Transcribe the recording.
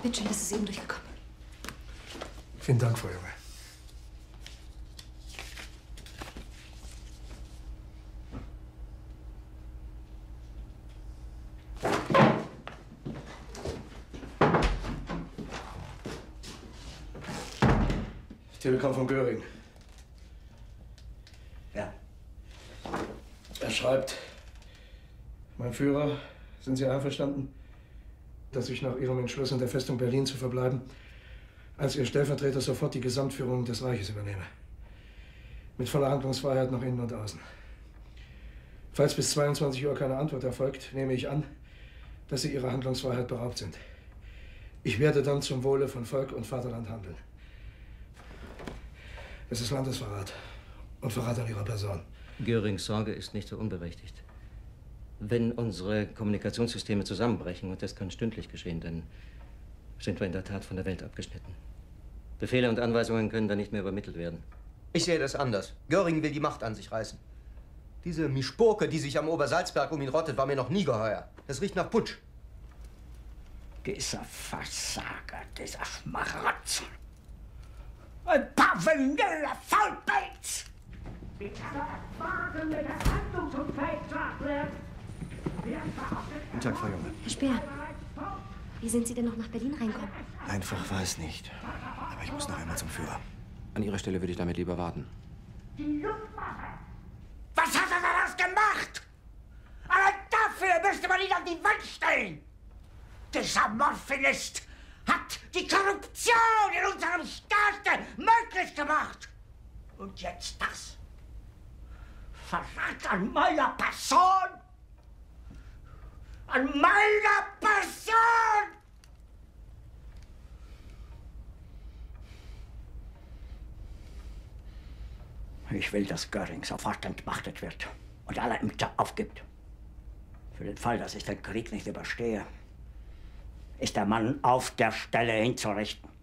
Bin schön, dass es eben durchgekommen. Vielen Dank, Frau Junge. Telegramm von Göring. Ja. Er schreibt: Mein Führer, sind Sie einverstanden, dass ich nach Ihrem Entschluss, in der Festung Berlin zu verbleiben, als Ihr Stellvertreter sofort die Gesamtführung des Reiches übernehme? Mit voller Handlungsfreiheit nach innen und außen. Falls bis 22 Uhr keine Antwort erfolgt, nehme ich an, dass Sie Ihrer Handlungsfreiheit beraubt sind. Ich werde dann zum Wohle von Volk und Vaterland handeln. Es ist Landesverrat und Verrat an Ihrer Person. Görings Sorge ist nicht so unberechtigt. Wenn unsere Kommunikationssysteme zusammenbrechen, und das kann stündlich geschehen, dann sind wir in der Tat von der Welt abgeschnitten. Befehle und Anweisungen können dann nicht mehr übermittelt werden. Ich sehe das anders. Göring will die Macht an sich reißen. Diese Mischpurke, die sich am Obersalzberg um ihn rottet, war mir noch nie geheuer. Das riecht nach Putsch. Dieser Versager, dieser Schmarotzer. Ein paar vanille Faulpelz! Wie kann er erwarten, wenn er handlungsunfähig zu erklären? Guten Tag, Frau Junge. Herr Speer, wie sind Sie denn noch nach Berlin reinkommen? Einfach war es nicht. Aber ich muss noch einmal zum Führer. An Ihrer Stelle würde ich damit lieber warten. Die Luftwaffe! Was hat er daraus gemacht? Allein dafür müsste man ihn an die Wand stellen! Dieser Morphinist hat die Korruption in unserem Staate möglich gemacht! Und jetzt das? Verrat an meiner Person! An meiner Person! Ich will, dass Göring sofort entmachtet wird und alle Ämter aufgibt. Für den Fall, dass ich den Krieg nicht überstehe, ist der Mann auf der Stelle hinzurichten.